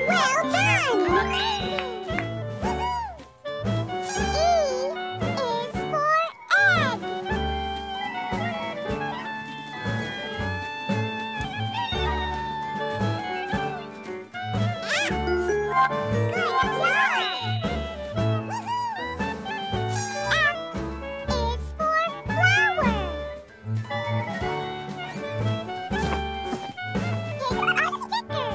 Well done! E is for egg. Good job! F is for flower. Pick a sticker.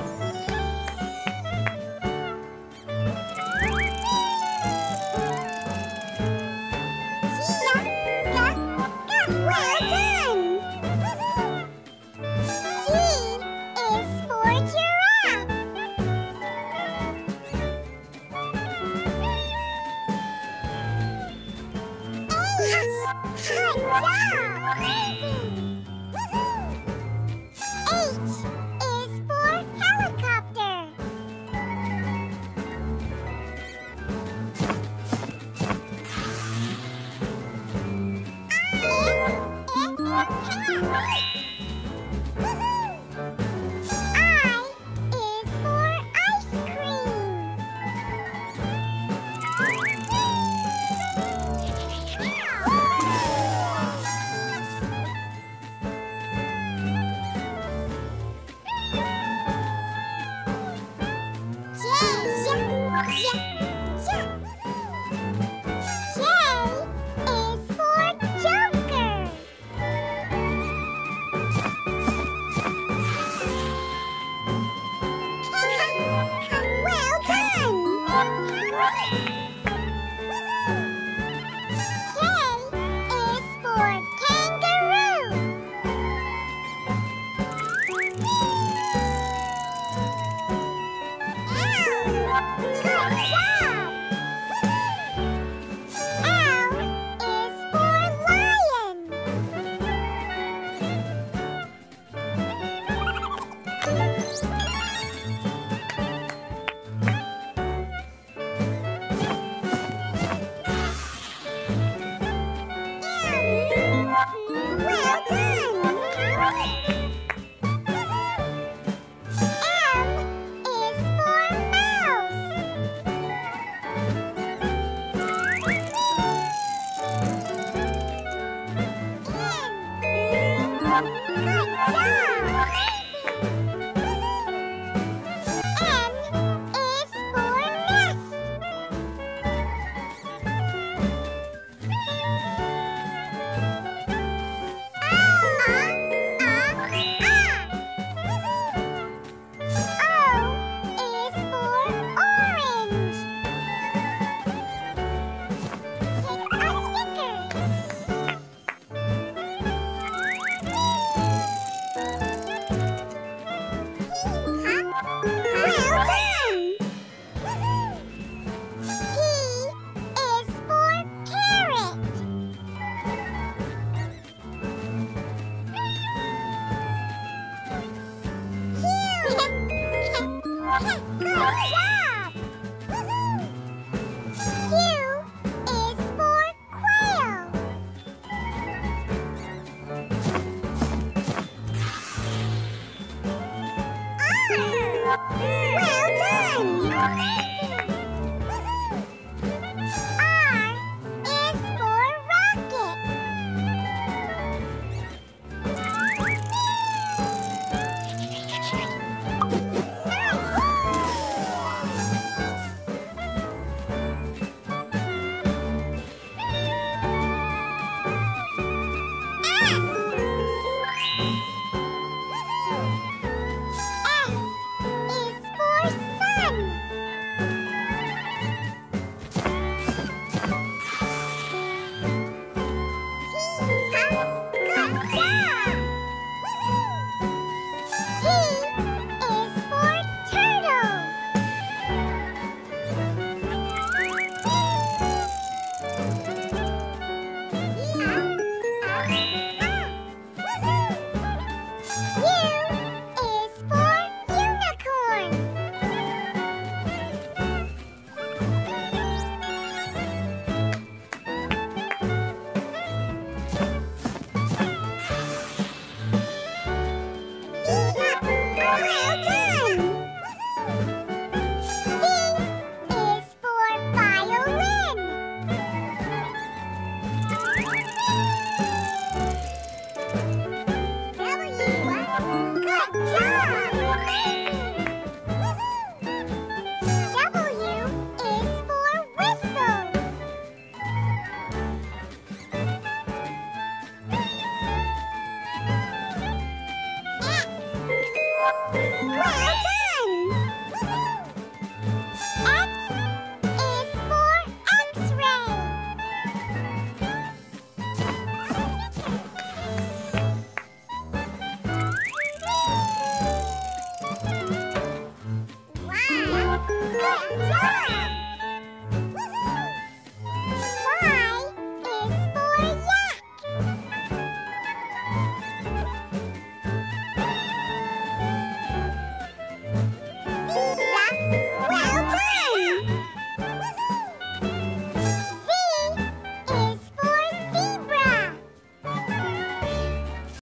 Well done! G is for giraffe. Good job! H is for helicopter. I is for ice cream. J is for Joker. Well done! K is for kangaroo. Good job! L is for lion. Well done! M is for mouse. Good job! N is for nest. O is for orange. Pick a sticker. Well done! P is for parrot. Good job! Q is for quail. Well done! R is for rocket. S is for sun. Good job!